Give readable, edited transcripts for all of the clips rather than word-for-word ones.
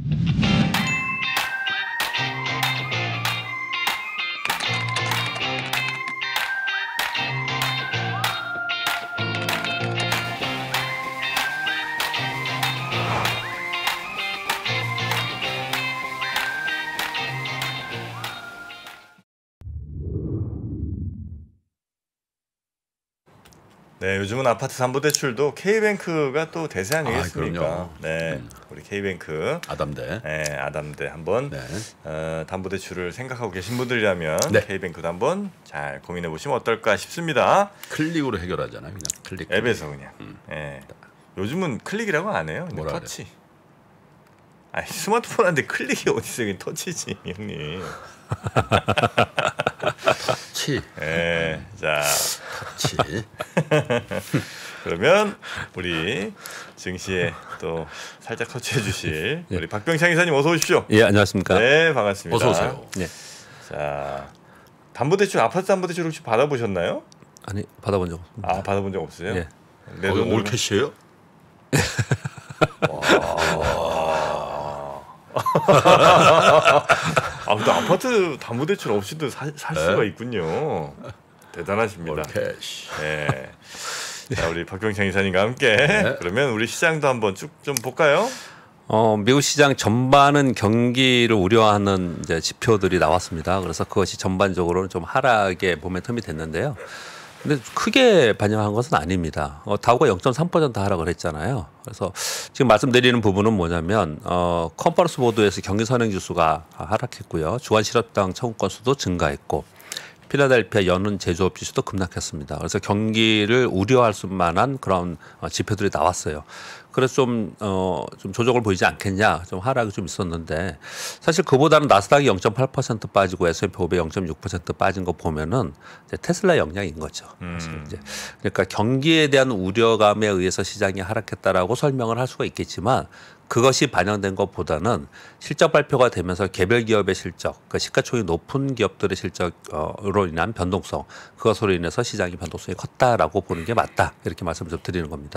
네, 요즘은 아파트 담보대출도 K뱅크가 또 대세 아니겠습니까? 네, 우리 K뱅크 아담대. 네, 아담대 한번 담보대출을 생각하고 계신 분들이라면 K뱅크도 한번 잘 고민해 보시면 어떨까 싶습니다. 클릭으로 해결하잖아요, 그냥 클릭. 앱에서 그냥. 네. 요즘은 클릭이라고 안 해요. 그냥 터치. 아니, 스마트폰한테 클릭이 어디 있어요? 그냥 터치지, 형님. 터치. 네, 자, 터치. 그러면 우리 증시에 또 살짝 터치해 주실 우리 박병창 이사님 어서 오십시오. 예, 안녕하십니까. 네, 반갑습니다. 어서 오세요. 예. 자, 담보대출 아파트 담보대출 혹시 받아보셨나요? 아니, 받아본 적 없습니다. 아, 받아본 적 없어요? 예. 내 돈으로... 올 캐시예요? 아, 근데 아파트 담보대출 없이도 살 수가 있군요. 대단하십니다. 올캐시. 네. 자, 우리 박병창 이사님과 함께 그러면 우리 시장도 한번 쭉 좀 볼까요? 미국 시장 전반은 경기를 우려하는 이제 지표들이 나왔습니다. 그래서 그것이 전반적으로는 좀 하락의 모멘텀이 됐는데요. 근데 크게 반영한 것은 아닙니다. 다우가 0.3% 하락을 했잖아요. 그래서 지금 말씀드리는 부분은 뭐냐면 컨퍼런스 보드에서 경기 선행 지수가 하락했고요. 주간 실업당 청구 건수도 증가했고 필라델피아 연은 제조업 지수도 급락했습니다. 그래서 경기를 우려할 수만한 그런 지표들이 나왔어요. 그래서 좀 조정을 보이지 않겠냐, 좀 하락이 좀 있었는데 사실 그보다는 나스닥이 0.8% 빠지고 S&P 500 0.6% 빠진 거 보면은 이제 테슬라 영향인 거죠. 이제 그러니까 경기에 대한 우려감에 의해서 시장이 하락했다라고 설명을 할 수가 있겠지만 그것이 반영된 것보다는 실적 발표가 되면서 개별 기업의 실적, 그러니까 시가총액이 높은 기업들의 실적으로 인한 변동성, 그것으로 인해서 시장의 변동성이 컸다라고 보는 게 맞다, 이렇게 말씀 좀 드리는 겁니다.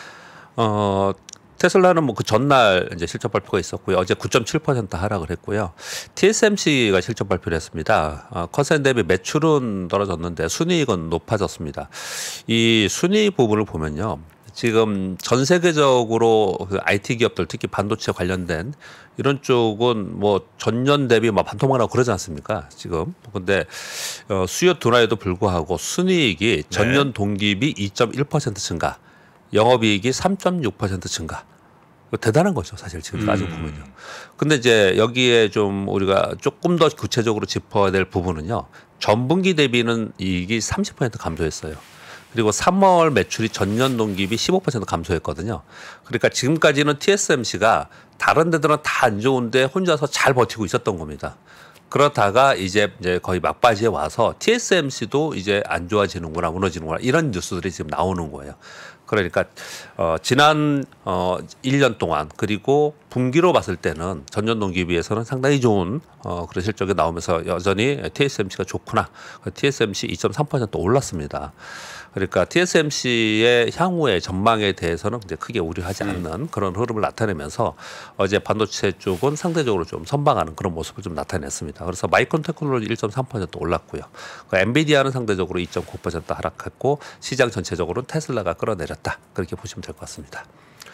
테슬라는 뭐 그 전날 이제 실적 발표가 있었고요. 어제 9.7% 하락을 했고요. TSMC가 실적 발표를 했습니다. 컨센 대비 매출은 떨어졌는데 순이익은 높아졌습니다. 이 순이익 부분을 보면요. 지금 전 세계적으로 그 IT 기업들 특히 반도체 관련된 이런 쪽은 뭐 전년 대비 막 반토막나고 그러지 않습니까? 지금. 근데 수요 둔화에도 불구하고 순이익이 전년 동기비 2.1% 증가. 영업이익이 3.6% 증가. 대단한 거죠, 사실 지금 따지고 보면요. 근데 이제 여기에 좀 우리가 조금 더 구체적으로 짚어야 될 부분은요. 전분기 대비는 이익이 30% 감소했어요. 그리고 3월 매출이 전년 동기비 15% 감소했거든요. 그러니까 지금까지는 TSMC가 다른 데들은 다 안 좋은데 혼자서 잘 버티고 있었던 겁니다. 그러다가 이제 거의 막바지에 와서 TSMC도 이제 안 좋아지는구나, 무너지는구나, 이런 뉴스들이 지금 나오는 거예요. 그러니까 지난 1년 동안 그리고 분기로 봤을 때는 전년 동기비해서는 상당히 좋은 그런 실적이 나오면서 여전히 TSMC가 좋구나. TSMC 2.3% 올랐습니다. 그러니까 TSMC의 향후의 전망에 대해서는 이제 크게 우려하지 않는 그런 흐름을 나타내면서 어제 반도체 쪽은 상대적으로 좀 선방하는 그런 모습을 좀 나타냈습니다. 그래서 마이크론 테크놀로지 1.3% 올랐고요. 엔비디아는 상대적으로 2.9% 하락했고 시장 전체적으로는 테슬라가 끌어내렸다. 그렇게 보시면 될 것 같습니다.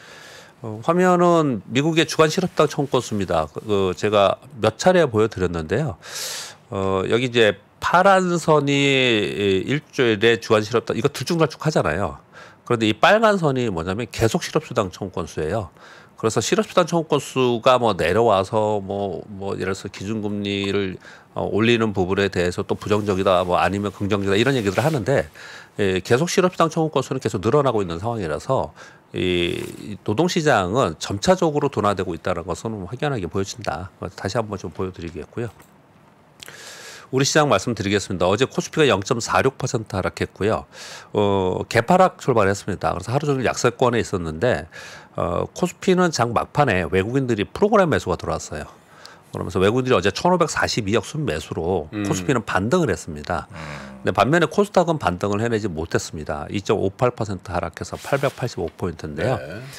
화면은 미국의 주간 실업당 청구 건수입니다. 제가 몇 차례 보여드렸는데요. 여기 이제 파란 선이 일주일에 주간 실업당, 이거 들쭉날쭉하잖아요. 그런데 이 빨간 선이 뭐냐면 계속 실업수당 청구 건수예요. 그래서 실업수당 청구 건수가 뭐 내려와서 뭐 예를 들어서 기준금리를 올리는 부분에 대해서 또 부정적이다, 뭐 아니면 긍정적이다, 이런 얘기들을 하는데 계속 실업수당 청구 건수는 계속 늘어나고 있는 상황이라서 이 노동시장은 점차적으로 둔화되고 있다는 것은 확연하게 보여진다. 다시 한번 좀 보여드리겠고요. 우리 시장 말씀드리겠습니다. 어제 코스피가 0.46% 하락했고요. 개파락 출발했습니다. 그래서 하루 종일 약세권에 있었는데 코스피는 장 막판에 외국인들이 프로그램 매수가 들어왔어요. 그러면서 외국인들이 어제 1,542억 순매수로 코스피는 반등을 했습니다. 근데 반면에 코스닥은 반등을 해내지 못했습니다. 2.58% 하락해서 885포인트인데요.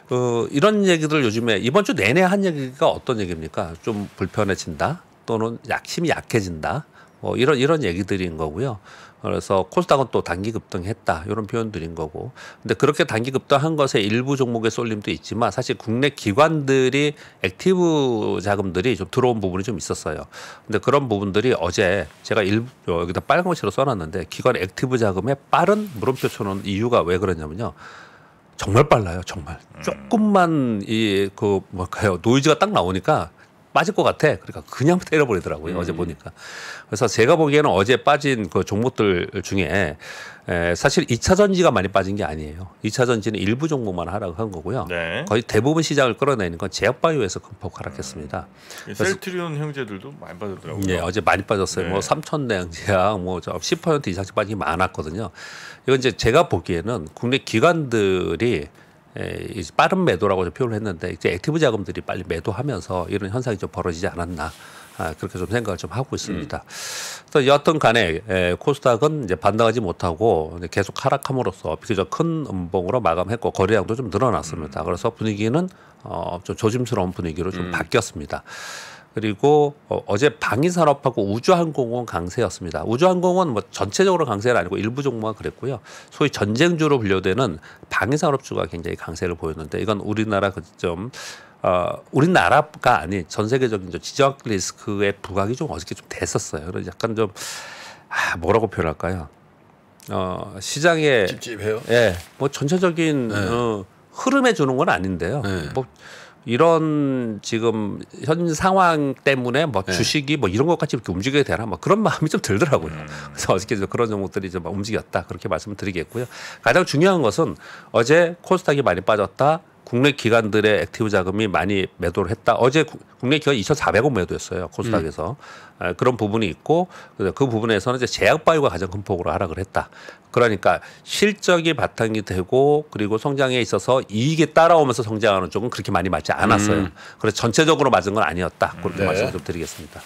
이런 얘기들 요즘에 이번 주 내내 한 얘기가 어떤 얘기입니까? 좀 불편해진다 또는 힘이 약해진다 뭐 이런 얘기들인 거고요. 그래서 코스닥은 또 단기 급등했다 이런 표현들인 거고. 근데 그렇게 단기 급등한 것에 일부 종목의 쏠림도 있지만 사실 국내 기관들이 액티브 자금들이 좀 들어온 부분이 좀 있었어요. 근데 그런 부분들이 어제 제가 여기다 빨간 글씨로 써놨는데 기관 액티브 자금에 빠른 물음표 쳐놓은 이유가 왜 그러냐면요. 정말 빨라요, 정말. 조금만 뭘까요? 노이즈가 딱 나오니까 빠질 것 같아. 그러니까 그냥 때려버리더라고요. 어제 보니까. 그래서 제가 보기에는 어제 빠진 그 종목들 중에 사실 2차 전지가 많이 빠진 게 아니에요. 2차 전지는 일부 종목만 하락한 거고요. 네. 거의 대부분 시장을 끌어내는 건 제약바이오에서 큰 폭 하락했습니다. 셀트리온 형제들도 많이 빠졌더라고요. 네, 어제 많이 빠졌어요. 네. 뭐 삼천내양제약 뭐 10% 이상씩 빠진 게 많았거든요. 이건 이제 제가 보기에는 국내 기관들이 빠른 매도라고 표현을 했는데 이제 액티브 자금들이 빨리 매도하면서 이런 현상이 좀 벌어지지 않았나 그렇게 좀 생각을 좀 하고 있습니다. 그래서 여하튼 간에 코스닥은 이제 반등하지 못하고 계속 하락함으로써 비교적 큰 음봉으로 마감했고 거래량도 좀 늘어났습니다. 그래서 분위기는 좀 조심스러운 분위기로 좀 바뀌었습니다. 그리고 어제 방위산업하고 우주항공은 강세였습니다. 우주항공은 뭐 전체적으로 강세는 아니고 일부 종목만 그랬고요. 소위 전쟁주로 분류되는 방위산업주가 굉장히 강세를 보였는데 이건 우리나라 우리나라가 아닌 전 세계적인 지정 리스크의 부각이 좀 어저께 좀 됐었어요. 그래서 약간 좀 뭐라고 표현할까요? 시장에 찝찝해요. 예, 뭐 전체적인 흐름에 주는 건 아닌데요. 뭐 이런 지금 현 상황 때문에 뭐 주식이 뭐 이런 것까지 이렇게 움직여야 되나 뭐 그런 마음이 좀 들더라고요. 그래서 어저께 그런 종목들이 좀 움직였다 그렇게 말씀을 드리겠고요. 가장 중요한 것은 어제 코스닥이 많이 빠졌다. 국내 기관들의 액티브 자금이 많이 매도를 했다. 어제 국내 기관 2,400원 매도했어요. 코스닥에서. 그런 부분이 있고 그 부분에서는 이제 제약바이오가 가장 큰 폭으로 하락을 했다. 그러니까 실적이 바탕이 되고 그리고 성장에 있어서 이익이 따라오면서 성장하는 쪽은 그렇게 많이 맞지 않았어요. 그래서 전체적으로 맞은 건 아니었다. 그렇게 말씀 좀 드리겠습니다.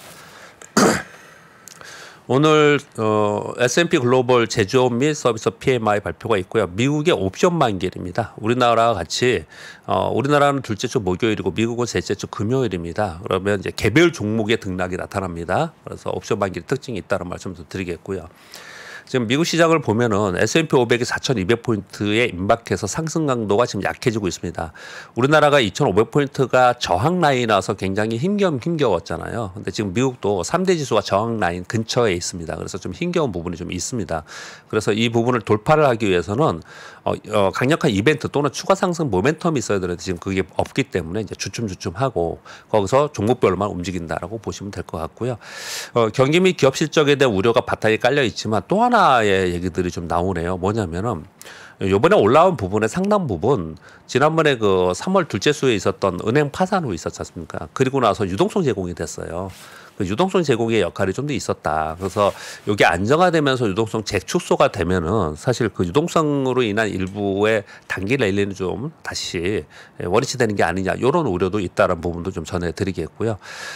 오늘 S&P 글로벌 제조업 및 서비스 PMI 발표가 있고요. 미국의 옵션 만기일입니다. 우리나라와 같이 우리나라는 둘째 주 목요일이고 미국은 셋째 주 금요일입니다. 그러면 이제 개별 종목의 등락이 나타납니다. 그래서 옵션 만기일 특징이 있다는 말씀도 드리겠고요. 지금 미국 시장을 보면은 S&P 500이 4,200포인트에 임박해서 상승 강도가 지금 약해지고 있습니다. 우리나라가 2,500포인트가 저항 라인이라서 굉장히 힘겨웠잖아요. 근데 지금 미국도 3대 지수가 저항 라인 근처에 있습니다. 그래서 좀 힘겨운 부분이 좀 있습니다. 그래서 이 부분을 돌파를 하기 위해서는 강력한 이벤트 또는 추가 상승 모멘텀이 있어야 되는데 지금 그게 없기 때문에 이제 주춤주춤하고 거기서 종목별로만 움직인다라고 보시면 될 것 같고요. 경기 및 기업 실적에 대한 우려가 바탕에 깔려 있지만 또 하나의 얘기들이 좀 나오네요. 뭐냐면은 이번에 올라온 부분의 상당 부분 지난번에 그 3월 둘째 주에 있었던 은행 파산 후 있었지 않습니까? 그리고 나서 유동성 제공이 됐어요. 그 유동성 제공의 역할이 좀 더 있었다. 그래서 이게 안정화되면서 유동성 재축소가 되면은 사실 그 유동성으로 인한 일부의 단기 랠리는 좀 다시 원위치 되는 게 아니냐 이런 우려도 있다는 부분도 좀 전해드리겠고요.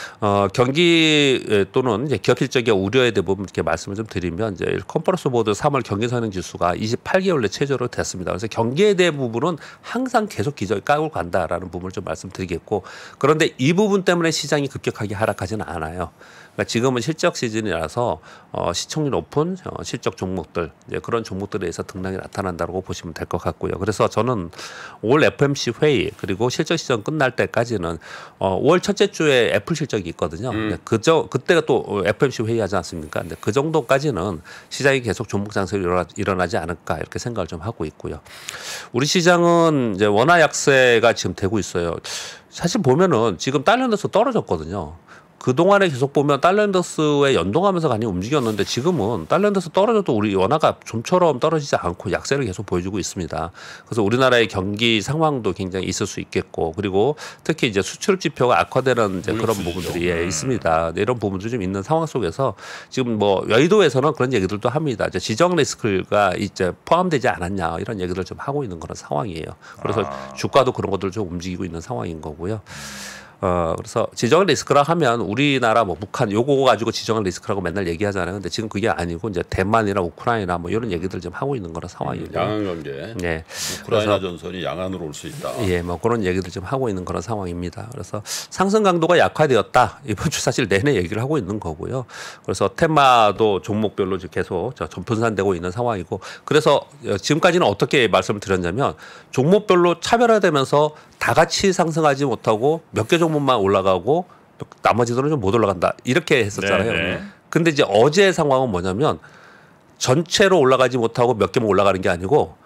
경기 또는 이제 기업 실적의 우려에 대한 부분 이렇게 말씀을 좀 드리면 이제 컨퍼런스 보드 3월 경기 선행 지수가 28개월 내 최저로 됐습니다. 그래서 경기에 대한 부분은 항상 계속 기저에 까고 간다라는 부분을 좀 말씀드리겠고 그런데 이 부분 때문에 시장이 급격하게 하락하지는 않아요. 그러니까 지금은 실적 시즌이라서 시청률 높은 실적 종목들 이제 그런 종목들에 의해서 등락이 나타난다고 보시면 될 것 같고요. 그래서 저는 올 FOMC 회의 그리고 실적 시즌 끝날 때까지는 5월 첫째 주에 애플 실적이 있거든요. 그때가 또 FOMC 회의하지 않습니까? 근데 그 정도까지는 시장이 계속 종목 장세가 일어나지 않을까 이렇게 생각을 좀 하고 있고요. 우리 시장은 이제 원화 약세가 지금 되고 있어요. 사실 보면은 지금 달러인데서 떨어졌거든요. 그동안에 계속 보면 달러인덱스에 연동하면서 많이 움직였는데 지금은 달러인덱스 떨어져도 우리 원화가 좀처럼 떨어지지 않고 약세를 계속 보여주고 있습니다. 그래서 우리나라의 경기 상황도 굉장히 있을 수 있겠고 그리고 특히 이제 수출 지표가 악화되는 이제 그런 부분들이 있습니다. 이런 부분도 좀 있는 상황 속에서 지금 뭐 여의도에서는 그런 얘기들도 합니다. 이제 지정 리스크가 이제 포함되지 않았냐 이런 얘기를 좀 하고 있는 그런 상황이에요. 그래서 주가도 그런 것들을 좀 움직이고 있는 상황인 거고요. 그래서 지정학 리스크라 하면 우리나라 뭐 북한 요거 가지고 지정학 리스크라고 맨날 얘기하잖아요. 근데 지금 그게 아니고 이제 대만이나 우크라이나 뭐 이런 얘기들 지금 하고 있는 거라 상황이고. 양안 관계. 예. 우크라이나 전선이 양안으로 올 수 있다. 예, 뭐 그런 얘기들 지금 하고 있는 그런 상황입니다. 그래서 상승 강도가 약화되었다. 이번 주 사실 내내 얘기를 하고 있는 거고요. 그래서 테마도 종목별로 지금 계속 분산되고 있는 상황이고. 그래서 지금까지는 어떻게 말씀을 드렸냐면 종목별로 차별화되면서 다 같이 상승하지 못하고 몇 개 종목만 올라가고 나머지들은 좀 못 올라간다. 이렇게 했었잖아요. 네네. 근데 이제 어제의 상황은 뭐냐면 전체로 올라가지 못하고 몇 개만 올라가는 게 아니고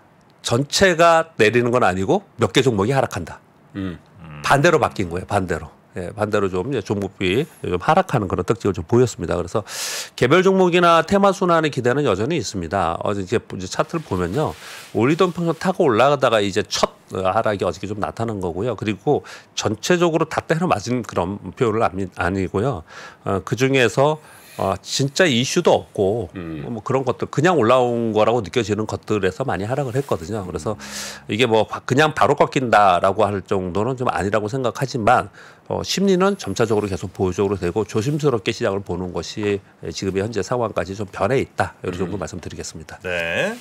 전체가 내리는 건 아니고 몇 개 종목이 하락한다. 반대로 바뀐 거예요. 반대로. 예, 반대로 좀 이제 종목이 좀 하락하는 그런 특징을 좀 보였습니다. 그래서 개별 종목이나 테마 순환의 기대는 여전히 있습니다. 어제 이제 차트를 보면요, 올리던 평선 타고 올라가다가 이제 첫 하락이 어저께 좀 나타난 거고요. 그리고 전체적으로 다 때려 맞은 그런 표현은 아니고요. 그 중에서 진짜 이슈도 없고 뭐 그런 것들 그냥 올라온 거라고 느껴지는 것들에서 많이 하락을 했거든요. 그래서 이게 뭐 그냥 바로 꺾인다라고 할 정도는 좀 아니라고 생각하지만 심리는 점차적으로 계속 보호적으로 되고 조심스럽게 시장을 보는 것이 지금의 현재 상황까지 좀 변해 있다. 이런 정도 말씀드리겠습니다. 네.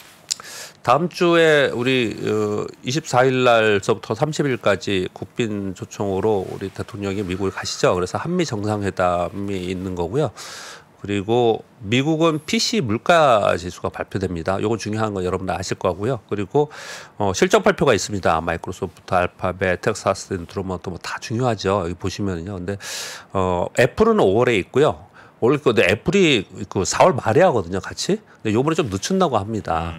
다음 주에 우리 24일 날서부터 30일까지 국빈 초청으로 우리 대통령이 미국을 가시죠. 그래서 한미 정상회담이 있는 거고요. 그리고 미국은 PC 물가 지수가 발표됩니다. 이건 중요한 거 여러분들 아실 거고요. 그리고 실적 발표가 있습니다. 마이크로소프트, 알파벳, 텍사스 인스트루먼트 뭐 다 중요하죠. 여기 보시면요. 근데 애플은 5월에 있고요. 원래 근데 애플이 그 4월 말에 하거든요, 같이. 근데 요번에 좀 늦춘다고 합니다.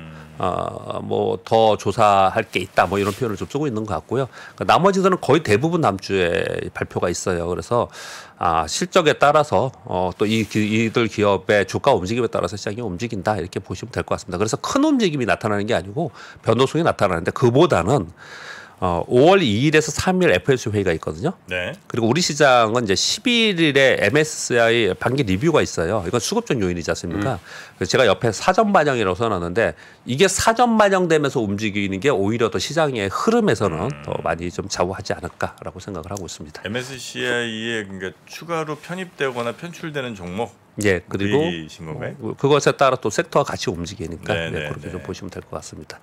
뭐 더 조사할 게 있다, 뭐 이런 표현을 좀 쓰고 있는 것 같고요. 그러니까 나머지들은 거의 대부분 다음 주에 발표가 있어요. 그래서 실적에 따라서 또 이들 기업의 주가 움직임에 따라서 시장이 움직인다, 이렇게 보시면 될 것 같습니다. 그래서 큰 움직임이 나타나는 게 아니고 변동성이 나타나는데 그보다는 5월 2일에서 3일 FOMC 회의가 있거든요. 네. 그리고 우리 시장은 이제 11일에 MSCI 반기 리뷰가 있어요. 이건 수급적 요인이지 않습니까? 그래서 제가 옆에 사전 반영이라고 써놨는데 이게 사전 반영되면서 움직이는 게 오히려 더 시장의 흐름에서는 더 많이 좀 좌우하지 않을까라고 생각을 하고 있습니다. MSCI에 그러니까 추가로 편입되거나 편출되는 종목. 예, 그리고 건가요? 그것에 따라 또 섹터가 같이 움직이니까 네, 네, 그렇게 좀 보시면 될 것 같습니다.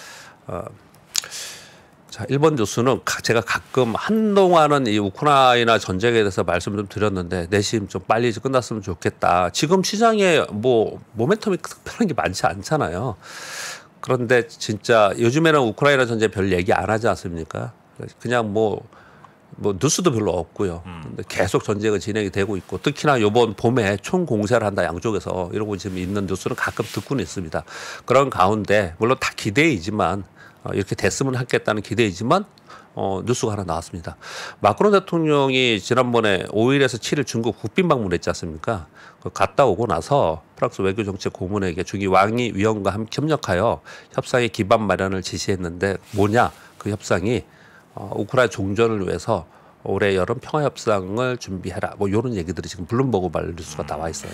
자, 1번 뉴스는 제가 가끔 한동안은 이 우크라이나 전쟁에 대해서 말씀 좀 드렸는데 내심 좀 빨리 끝났으면 좋겠다. 지금 시장에 뭐 모멘텀이 특별한 게 많지 않잖아요. 그런데 진짜 요즘에는 우크라이나 전쟁 별 얘기 안 하지 않습니까? 그냥 뭐 뉴스도 별로 없고요. 근데 계속 전쟁은 진행이 되고 있고 특히나 이번 봄에 총 공세를 한다 양쪽에서 이러고 지금 있는 뉴스는 가끔 듣고는 있습니다. 그런 가운데 물론 다 기대이지만 이렇게 됐으면 하겠다는 기대이지만 뉴스가 하나 나왔습니다. 마크롱 대통령이 지난번에 5일에서 7일 중국 국빈 방문했지 않습니까? 갔다 오고 나서 프랑스 외교정책 고문에게 중위 왕이 위원과 함께 협력하여 협상의 기반 마련을 지시했는데 뭐냐? 그 협상이 우크라이나 종전을 위해서 올해 여름 평화 협상을 준비해라. 뭐 이런 얘기들이 지금 블룸버그 말 뉴스가 나와 있어요.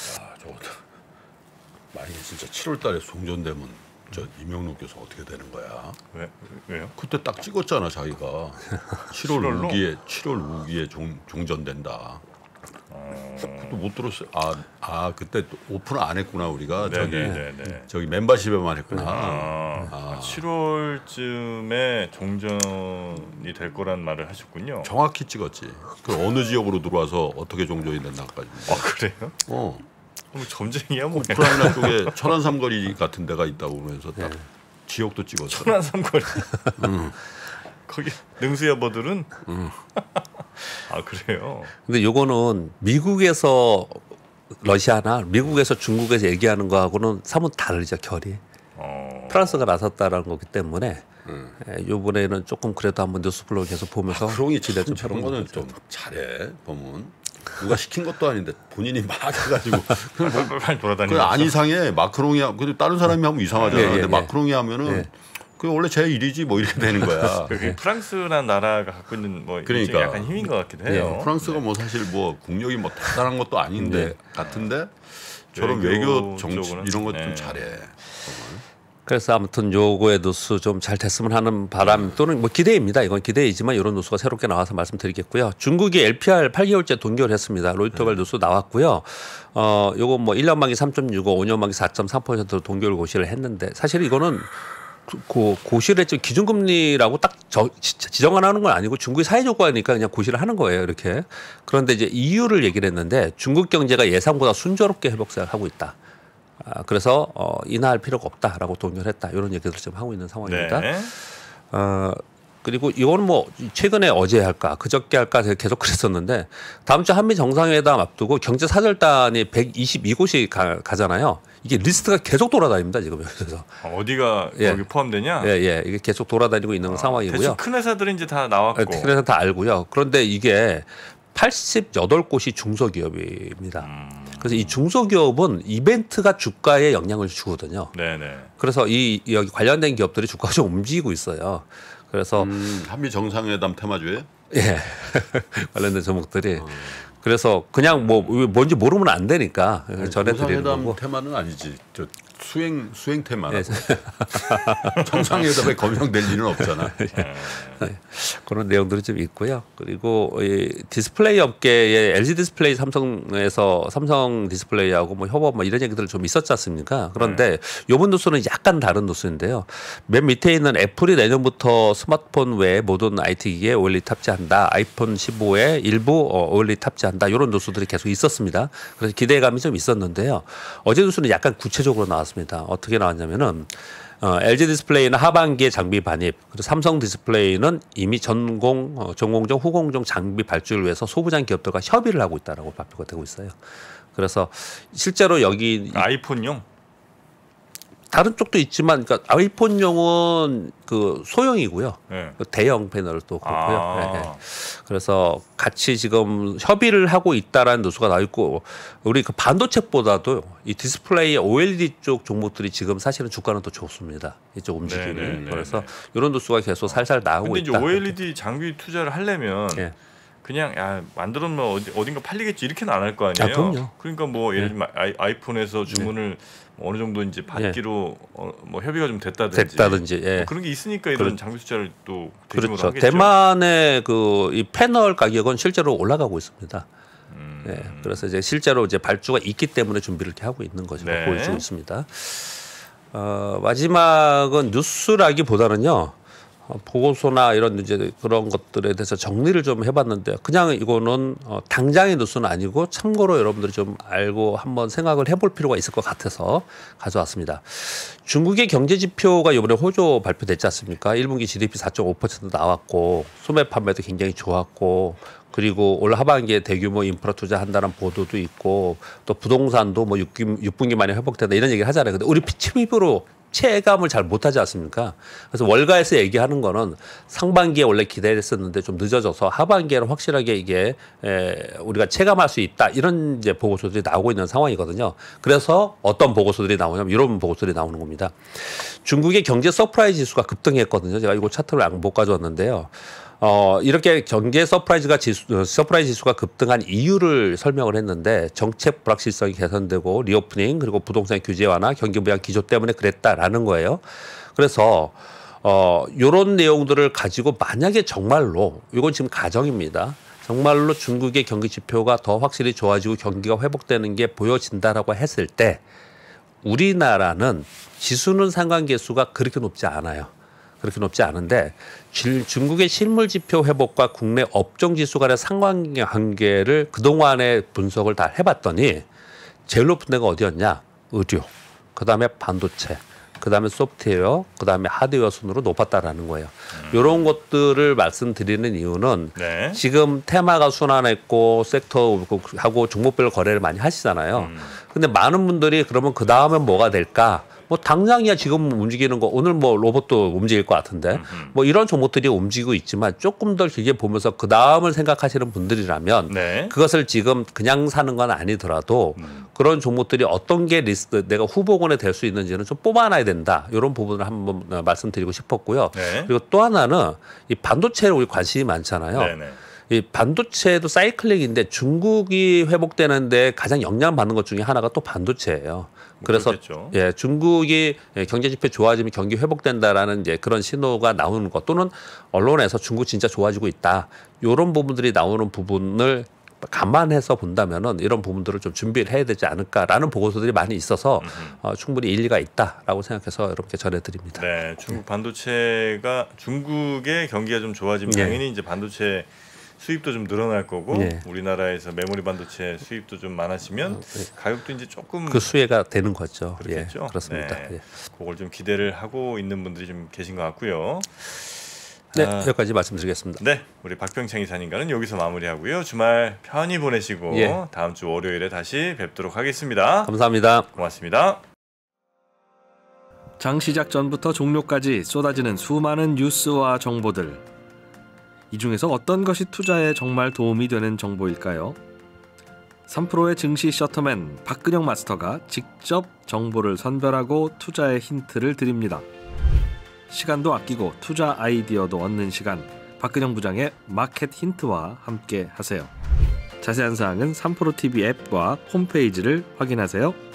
만약에 진짜 7월달에 종전되면 저 이명록 교수 어떻게 되는 거야? 왜요? 그때 딱 찍었잖아 자기가 7월 5기에 종전된다. 그것도 못 들었어요. 그때 또 오픈을 안 했구나 우리가. 저기 멤버십에만 했구나. 7월쯤에 종전이 될 거란 말을 하셨군요. 정확히 찍었지. 그 어느 지역으로 들어와서 어떻게 종전이 된다까지. 그래요? 그럼 점쟁이야 뭐? 우크라이나 쪽에 천안 삼거리 같은 데가 있다고 그러면서 딱 지역도 찍었어. 천안 삼거리. 거기 능수야버들은. 그래요. 근데 요거는 미국에서 러시아나 미국에서 중국에서 얘기하는 거하고는 사뭇 다르죠, 결이. 프랑스가 나섰다라는 거기 때문에 요번에는 조금 그래도 한번 뉴스플로우 계속 보면서 마크롱이 진짜 좀 저런 거는 좀 잘해 보면. 누가 시킨 것도 아닌데 본인이 막 해가지고 빨리 돌아다니고. 안 이상해. 마크롱이 그래도 다른 사람이 하면 이상하잖아. 근데 마크롱이 하면은 그게 원래 제 일이지 뭐 이렇게 되는 거야. 프랑스라는 나라가 갖고 있는 뭐 그러니까 약간 힘인 것 같기도 해요. 프랑스가 뭐 사실 뭐 국력이 뭐 대단한 것도 아닌데 같은데 저런 외교 정치 이런 것 좀 잘해. 그래서 아무튼 요거의 누수 좀 잘 됐으면 하는 바람 또는 뭐 기대입니다. 이건 기대이지만 이런 누수가 새롭게 나와서 말씀드리겠고요. 중국이 LPR 8개월째 동결을 했습니다. 로이터발 누수 나왔고요. 요거 뭐 1년 만기 3.65, 5년 만기 4.3%로 동결 고시를 했는데 사실 이거는 고시를 했죠. 기준금리라고 딱 지정을 하는 건 아니고 중국이 사회 조건이니까 그냥 고시를 하는 거예요. 이렇게. 그런데 이제 이유를 얘기를 했는데 중국 경제가 예상보다 순조롭게 회복세를 하고 있다. 그래서 인하할 필요가 없다라고 동결했다. 이런 얘기를 지금 하고 있는 상황입니다. 네. 그리고 이거는 뭐 최근에 어제 할까 그저께 할까 계속 그랬었는데 다음 주 한미 정상회담 앞두고 경제 사절단이 122곳이 가잖아요. 이게 리스트가 계속 돌아다닙니다 지금 여기서. 어디가 여기 포함되냐? 예. 이게 계속 돌아다니고 있는 상황이고요. 대충 큰 회사들은 이제 다 나왔고. 큰 회사 다 알고요. 그런데 이게 88곳이 중소기업입니다. 그래서 이 중소기업은 이벤트가 주가에 영향을 주거든요. 네네. 그래서 여기 관련된 기업들이 주가가 좀 움직이고 있어요. 그래서 한미 정상회담 테마주에 예 관련된 종목들이 그래서 그냥 뭐 뭔지 모르면 안 되니까 전해드리는 거고. 정상회담 테마는 아니지. 저 수행 테마라고. 정상회담에 검증될 일은 없잖아. 그런 내용들이 좀 있고요. 그리고 이 디스플레이 업계의 LG 디스플레이 삼성에서 삼성 디스플레이하고 뭐 협업 뭐 이런 얘기들 좀 있었지 않습니까? 그런데 이번 뉴스는 약간 다른 뉴스인데요. 맨 밑에 있는 애플이 내년부터 스마트폰 외에 모든 IT 기기에 OLED 탑재한다. 아이폰 15에 일부 OLED 탑재한다. 이런 뉴스들이 계속 있었습니다. 그래서 기대감이 좀 있었는데요. 어제 뉴스는 약간 구체적으로 나왔습니다. 어떻게 나왔냐면은 LG 디스플레이는 하반기에 장비 반입, 그리고 삼성 디스플레이는 이미 전공정, 후공정 장비 발주를 위해서 소부장 기업들과 협의를 하고 있다라고 발표가 되고 있어요. 그래서 실제로 여기 아이폰용 다른 쪽도 있지만, 그러니까 아이폰용은 그 소형이고요. 네. 대형 패널을 또 그렇고요. 네. 그래서 같이 지금 협의를 하고 있다라는 뉴스가 나와 있고, 우리 그 반도체보다도 이 디스플레이 OLED 쪽 종목들이 지금 사실은 주가는 더 좋습니다. 이쪽 움직임이. 네네네네. 그래서 이런 뉴스가 계속 살살 나오고 근데 있다. 이제 OLED 장비 투자를 하려면 네. 그냥 만들었면 어딘가 팔리겠지 이렇게는 안 할 거 아니에요. 그럼요. 그러니까 뭐 예를 들면 아이폰에서 주문을 어느 정도 이제 받기로 뭐 협의가 좀 됐다든지 예. 그런 게 있으니까 이런 장비 투자를 또 대규모로 그렇죠. 하겠죠. 대만의 그 이 패널 가격은 실제로 올라가고 있습니다. 예. 그래서 이제 실제로 이제 발주가 있기 때문에 준비를 이렇게 하고 있는 것으로 네. 보여지고 있습니다. 마지막은 뉴스라기보다는요. 보고서나 이런 이제 그런 것들에 대해서 정리를 좀 해봤는데 그냥 이거는 당장의 뉴스는 아니고 참고로 여러분들이 좀 알고 한번 생각을 해볼 필요가 있을 것 같아서 가져왔습니다. 중국의 경제 지표가 이번에 호조 발표됐지 않습니까? 1분기 GDP 4.5% 나왔고 소매 판매도 굉장히 좋았고 그리고 올 하반기에 대규모 인프라 투자한다는 보도도 있고 또 부동산도 뭐 6분기 만에 회복된다 이런 얘기를 하잖아요. 근데 우리 피부로 체감을 잘 못하지 않습니까? 그래서 월가에서 얘기하는 거는 상반기에 원래 기대했었는데 좀 늦어져서 하반기에는 확실하게 이게 우리가 체감할 수 있다 이런 이제 보고서들이 나오고 있는 상황이거든요. 그래서 어떤 보고서들이 나오냐면 이런 보고서들이 나오는 겁니다. 중국의 경제 서프라이즈 지수가 급등했거든요. 제가 이거 차트를 못 가져왔는데요. 이렇게 경제 서프라이즈 지수가 급등한 이유를 설명을 했는데 정책 불확실성이 개선되고 리오프닝 그리고 부동산 규제 완화 경기 부양 기조 때문에 그랬다라는 거예요. 그래서 이런 내용들을 가지고 만약에 정말로 이건 지금 가정입니다. 정말로 중국의 경기 지표가 더 확실히 좋아지고 경기가 회복되는 게 보여진다라고 했을 때 우리나라는 지수는 상관계수가 그렇게 높지 않아요. 그렇게 높지 않은데 중국의 실물 지표 회복과 국내 업종 지수 간의 상관관계를 그동안의 분석을 다 해봤더니 제일 높은 데가 어디였냐? 의료, 그다음에 반도체, 그다음에 소프트웨어, 그다음에 하드웨어 순으로 높았다라는 거예요. 이런 것들을 말씀드리는 이유는 네. 지금 테마가 순환했고 섹터하고 종목별 거래를 많이 하시잖아요. 근데 많은 분들이 그러면 그 다음엔 뭐가 될까? 뭐 당장이야 지금 움직이는 거 오늘 뭐 로봇도 움직일 것 같은데 뭐 이런 종목들이 움직이고 있지만 조금 더 길게 보면서 그 다음을 생각하시는 분들이라면 네. 그것을 지금 그냥 사는 건 아니더라도 그런 종목들이 어떤 게 리스트 내가 후보군에 될 수 있는지는 좀 뽑아놔야 된다 이런 부분을 한번 말씀드리고 싶었고요. 네. 그리고 또 하나는 이 반도체에 우리 관심이 많잖아요. 네네. 이 반도체도 사이클릭인데 중국이 회복되는데 가장 영향 받는 것 중에 하나가 또 반도체예요. 그래서 그렇겠죠. 예, 중국이 경제 지표 좋아지면 경기 회복된다라는 이제 그런 신호가 나오는 것 또는 언론에서 중국 진짜 좋아지고 있다. 이런 부분들이 나오는 부분을 감안해서 본다면은 이런 부분들을 좀 준비를 해야 되지 않을까라는 보고서들이 많이 있어서 충분히 일리가 있다라고 생각해서 이렇게 전해드립니다. 네, 중국 반도체가 중국의 경기가 좀 좋아지면 당연히 이제 반도체 수입도 좀 늘어날 거고 우리나라에서 메모리 반도체 수입도 좀 많아지면 가격도 이제 조금 그 수혜가 되는 거죠. 그렇겠죠. 그렇습니다. 네. 그걸 좀 기대를 하고 있는 분들이 좀 계신 것 같고요. 네, 여기까지 말씀드리겠습니다. 네, 우리 박병창 이사님과는 여기서 마무리하고요. 주말 편히 보내시고 다음 주 월요일에 다시 뵙도록 하겠습니다. 감사합니다. 고맙습니다. 장 시작 전부터 종료까지 쏟아지는 수많은 뉴스와 정보들. 이 중에서 어떤 것이 투자에 정말 도움이 되는 정보일까요? 3프로의 증시 셔터맨 박근영 마스터가 직접 정보를 선별하고 투자의 힌트를 드립니다. 시간도 아끼고 투자 아이디어도 얻는 시간, 박근영 부장의 마켓 힌트와 함께 하세요. 자세한 사항은 3프로 TV 앱과 홈페이지를 확인하세요.